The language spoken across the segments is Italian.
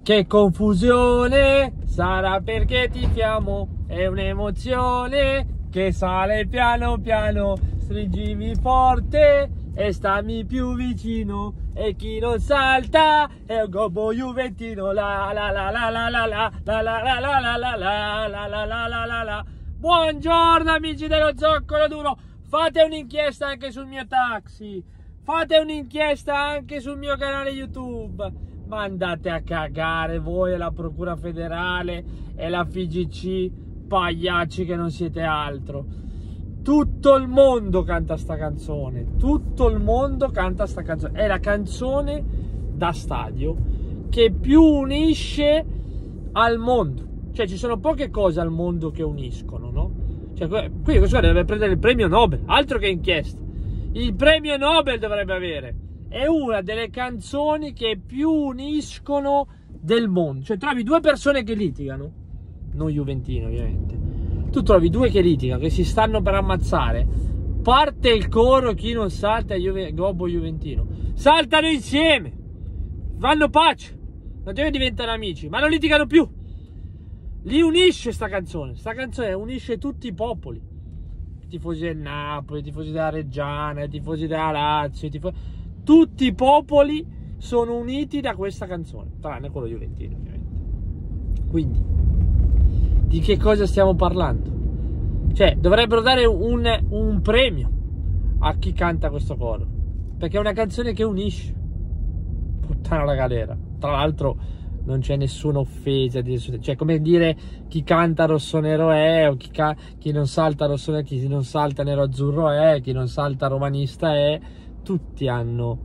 Che confusione, sarà perché ti fiamo, è un'emozione che sale piano piano, stringimi forte e stammi più vicino, e chi non salta è un gobbo juventino, la la la la la la la la la la la la la la la la la la la. Buongiorno amici dello Zoccolo Duro, fate un'inchiesta anche sul mio taxi, fate un'inchiesta anche sul mio canale YouTube, ma andate a cagare voi e la Procura Federale e la FIGC, pagliacci che non siete altro. Tutto il mondo canta sta canzone, tutto il mondo canta sta canzone, è la canzone da stadio che più unisce al mondo. Cioè ci sono poche cose al mondo che uniscono, no? Cioè, qui questo dovrebbe prendere il premio Nobel, altro che inchiesta. Il premio Nobel dovrebbe avere. È una delle canzoni che più uniscono del mondo. Cioè trovi due persone che litigano, non juventino ovviamente, tu trovi due che litigano, che si stanno per ammazzare, parte il coro, chi non salta è gobbo juventino, saltano insieme, fanno pace, non diventano amici, ma non litigano più. Li unisce sta canzone unisce tutti i popoli, i tifosi del Napoli, i tifosi della Reggiana, i tifosi della Lazio, tutti i popoli sono uniti da questa canzone, tranne quello juventino ovviamente. Quindi di che cosa stiamo parlando? Cioè dovrebbero dare un premio a chi canta questo coro, perché è una canzone che unisce. Puttana la galera. Tra l'altro non c'è nessuna offesa, cioè come dire chi canta rossonero è, o chi non salta rossonero, chi non salta nero azzurro è, chi non salta romanista è. Tutti hanno,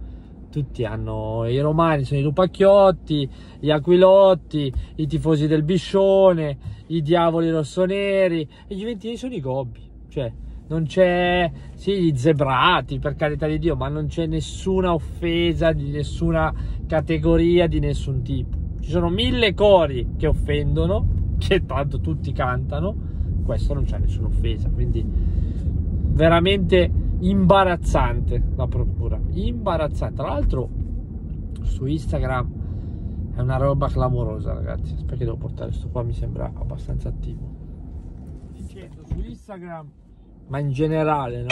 i romani sono i lupacchiotti, gli aquilotti, i tifosi del Biscione, i diavoli rossoneri, e gli juventini sono i gobbi. Cioè non c'è, sì, gli zebrati, per carità di Dio, ma non c'è nessuna offesa di nessuna categoria, di nessun tipo. Ci sono 1000 cori che offendono, che tanto tutti cantano, questo non c'è nessuna offesa, quindi veramente imbarazzante la procura, imbarazzante. Tra l'altro su Instagram è una roba clamorosa, ragazzi. Aspetta che devo portare sto qua, mi sembra abbastanza attivo. Dicendo su Instagram, ma in generale, no?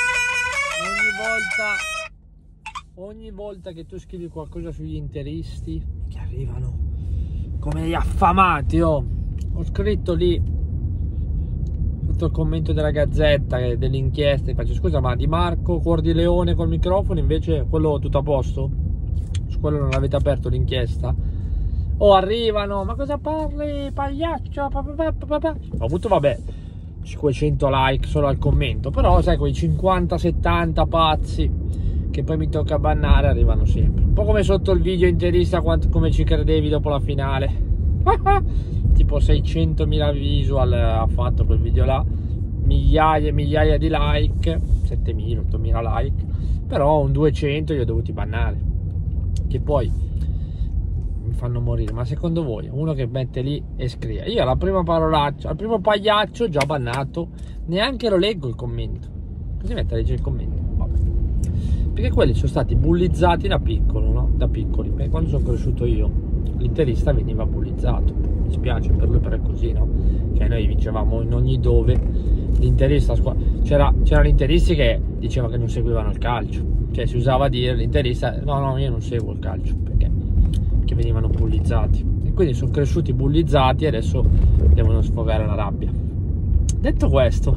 Ogni volta che tu scrivi qualcosa sugli interisti, che arrivano come gli affamati, ho scritto lì sotto il commento della Gazzetta, dell'inchiesta, faccio scusa, ma Di Marco Cuor di Leone col microfono invece quello tutto a posto? Su quello non avete aperto l'inchiesta? O arrivano, ma cosa parli pagliaccio? Ho avuto vabbè 500 like solo al commento, però sai quei 50-70 pazzi che poi mi tocca bannare arrivano sempre, un po' come sotto il video interista, come ci credevi dopo la finale. Tipo 600.000 visual ha fatto quel video là, migliaia e migliaia di like, 7.000, 8.000 like, però un 200 li ho dovuti bannare, che poi mi fanno morire. Ma secondo voi uno che mette lì e scrive, io alla prima parolaccia, al primo pagliaccio già bannato, neanche lo leggo il commento, così mette a leggere il commento? Vabbè. Perché quelli sono stati bullizzati da piccolo, no? Da piccoli, perché quando sono cresciuto io l'interista veniva bullizzato, mi spiace per lui, però è così, no? Cioè noi vincevamo in ogni dove, l'interista c'erano interisti che dicevano che non seguivano il calcio, cioè si usava dire l'interista no io non seguo il calcio, perché venivano bullizzati, e quindi sono cresciuti bullizzati e adesso devono sfogare la rabbia. Detto questo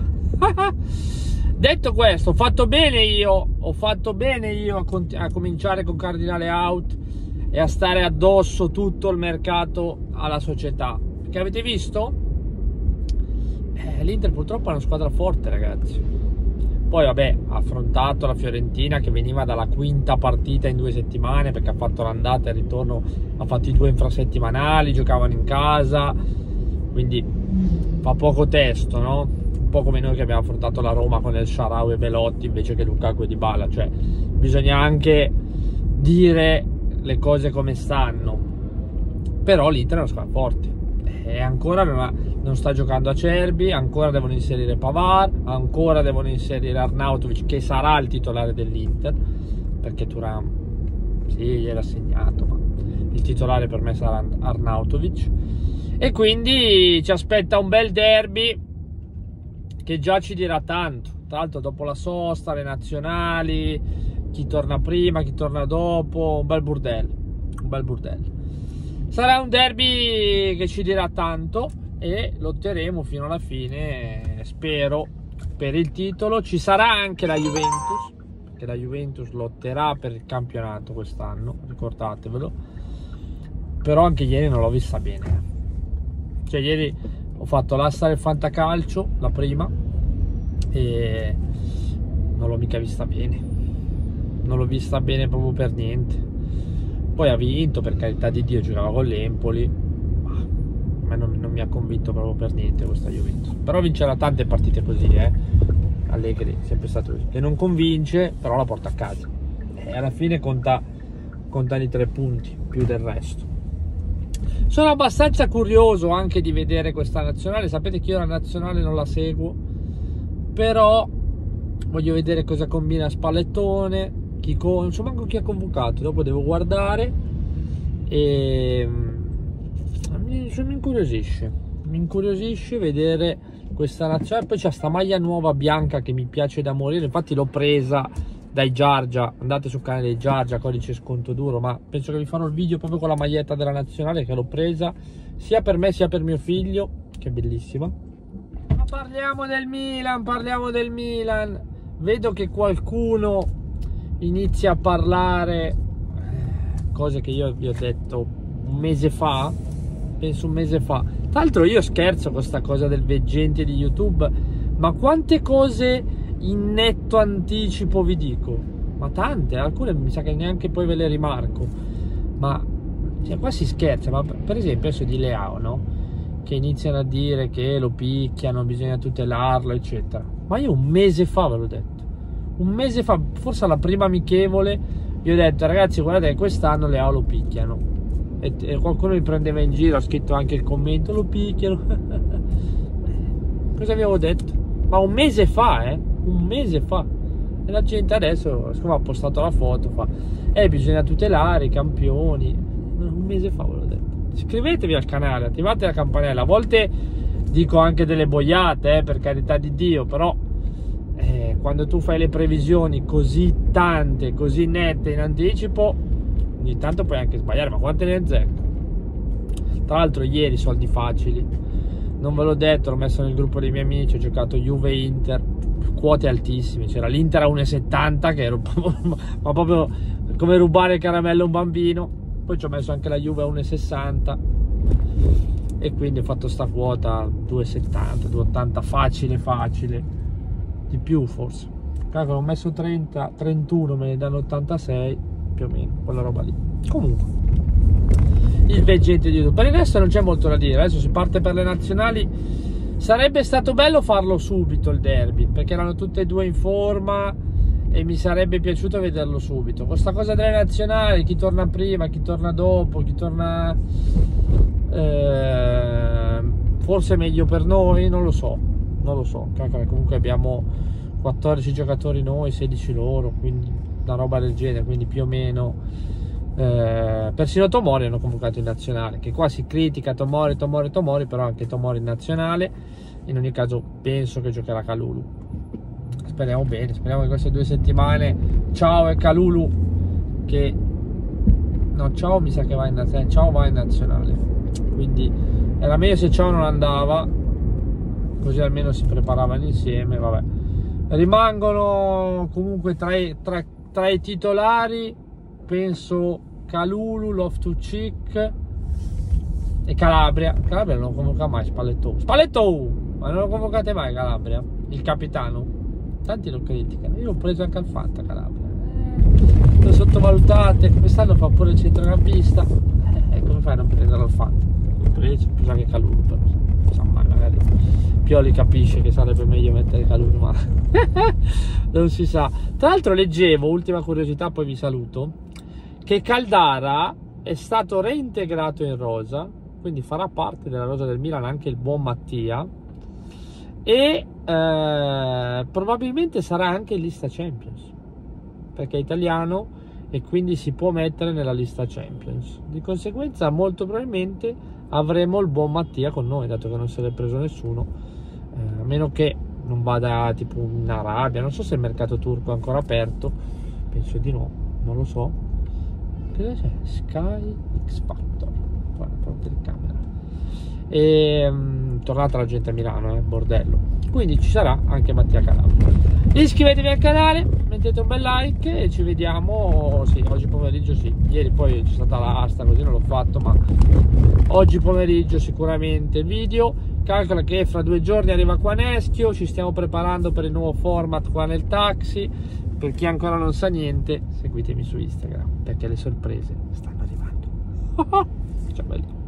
ho fatto bene io a cominciare con Cardinale Out e a stare addosso tutto il mercato alla società, perché avete visto? L'Inter purtroppo è una squadra forte, ragazzi. Poi vabbè, ha affrontato la Fiorentina che veniva dalla quinta partita in 2 settimane, perché ha fatto l'andata e il ritorno, ha fatto i 2 infrasettimanali, giocavano in casa, quindi fa poco testo, no? Un po' come noi che abbiamo affrontato la Roma con El Shaarawy e Belotti invece che Lukaku e Dybala. Cioè bisogna anche dire le cose come stanno, però l'Inter è una squadra forte e ancora non sta giocando Acerbi, ancora devono inserire Pavard, ancora devono inserire Arnautovic, che sarà il titolare dell'Inter, perché Thuram sì, gliel'ha segnato, ma il titolare per me sarà Arnautovic, e quindi ci aspetta un bel derby che già ci dirà tanto. Tra l'altro dopo la sosta, le nazionali, chi torna prima, chi torna dopo, un bel burdello, un bel burdello. Sarà un derby che ci dirà tanto e lotteremo fino alla fine, spero, per il titolo. Ci sarà anche la Juventus, perché la Juventus lotterà per il campionato quest'anno, ricordatevelo. Però anche ieri non l'ho vista bene, cioè ieri ho fatto l'asta del fantacalcio, la prima, e non l'ho mica vista bene, non l'ho vista bene proprio per niente. Poi ha vinto, per carità di Dio, giocava con l'Empoli, ma a me non mi ha convinto proprio per niente questa Juventus. Però vincerà tante partite così, Allegri è sempre stato così, che non convince però la porta a casa, e alla fine contano i 3 punti più del resto. Sono abbastanza curioso anche di vedere questa nazionale. Sapete che io la nazionale non la seguo, però voglio vedere cosa combina Spallettone, insomma anche chi ha convocato. Dopo devo guardare e mi incuriosisce vedere questa nazionale. Poi c'è sta maglia nuova bianca che mi piace da morire, infatti l'ho presa dai Giargia, andate sul canale dei Giargia, codice sconto duro, ma penso che vi farò il video proprio con la maglietta della nazionale, che l'ho presa sia per me sia per mio figlio, che è bellissima. Ma parliamo del Milan, vedo che qualcuno inizia a parlare cose che io vi ho detto un mese fa, penso un mese fa. Tra l'altro io scherzo con questa cosa del veggente di YouTube, ma quante cose in netto anticipo vi dico, ma tante, alcune mi sa che neanche poi ve le rimarco, ma cioè, qua si scherza. Ma per esempio adesso di Leao, no? Che iniziano a dire che lo picchiano, bisogna tutelarlo eccetera, ma io un mese fa ve l'ho detto, un mese fa, forse alla prima amichevole, vi ho detto ragazzi guardate che quest'anno Leao lo picchiano, e qualcuno mi prendeva in giro, ha scritto anche il commento lo picchiano. Cosa avevo detto? Ma un mese fa, un mese fa, e la gente adesso siccome ha postato la foto fa bisogna tutelare i campioni. Un mese fa ve l'ho detto. Iscrivetevi al canale, attivate la campanella. A volte dico anche delle boiate, per carità di Dio, però quando tu fai le previsioni così tante, così nette in anticipo, ogni tanto puoi anche sbagliare, ma quante ne azzecco. Tra l'altro ieri soldi facili, non ve l'ho detto, l'ho messo nel gruppo dei miei amici, ho giocato Juve-Inter, quote altissime, c'era l'Inter a 1,70 che ero ma proprio come rubare il caramello a un bambino. Poi ci ho messo anche la Juve a 1,60 e quindi ho fatto sta quota 2,70, 2,80, facile, di più forse. Cavolo, ho messo 30, 31, me ne danno 86, più o meno, quella roba lì. Comunque, il veggente di YouTube. Per il resto non c'è molto da dire, adesso si parte per le nazionali. Sarebbe stato bello farlo subito il derby, perché erano tutte e due in forma e mi sarebbe piaciuto vederlo subito. Questa cosa delle nazionali, chi torna prima, chi torna dopo, chi torna forse meglio per noi, non lo so, comunque abbiamo 14 giocatori noi, 16 loro, quindi una roba del genere, quindi più o meno persino Tomori hanno convocato in nazionale, che qua si critica Tomori, però anche Tomori in nazionale. In ogni caso penso che giocherà Kalulu, speriamo bene, speriamo che queste 2 settimane Ciao e Kalulu, che no, Ciao mi sa che va in nazionale, Ciao va in nazionale, quindi era meglio se Ciao non andava, così almeno si preparavano insieme. Vabbè, rimangono comunque tra i titolari, penso Kalulu, Loftus-Cheek e Calabria non lo convoca mai Spallettone, ma non lo convocate mai Calabria, il capitano. Tanti lo criticano, io l'ho preso anche al Fanta Calabria, lo sottovalutate, quest'anno fa pure il centrocampista, come fai a non prenderlo al Fanta? L'ho preso anche Kalulu, però insomma magari Pioli capisce che sarebbe meglio mettere Kalulu, ma non si sa. Tra l'altro leggevo, ultima curiosità poi vi saluto, che Caldara è stato reintegrato in rosa, quindi farà parte della rosa del Milan anche il buon Mattia, e probabilmente sarà anche in lista Champions, perché è italiano e quindi si può mettere nella lista Champions. Di conseguenza molto probabilmente avremo il buon Mattia con noi, dato che non se l'è preso nessuno, a meno che non vada tipo in Arabia. Non so se il mercato turco è ancora aperto, penso di no, non lo so. Cosa c'è? Sky X Factor, guarda, proprio telecamera. E tornata la gente a Milano, bordello. Quindi ci sarà anche Mattia Calabro. Iscrivetevi al canale, mettete un bel like e ci vediamo, sì, oggi pomeriggio, sì, ieri poi c'è stata l'asta, così non l'ho fatto, ma oggi pomeriggio sicuramente video. Calcola che fra 2 giorni arriva qua Neschio, ci stiamo preparando per il nuovo format qua nel taxi. Per chi ancora non sa niente, seguitemi su Instagram, perché le sorprese stanno arrivando. Ciao belli.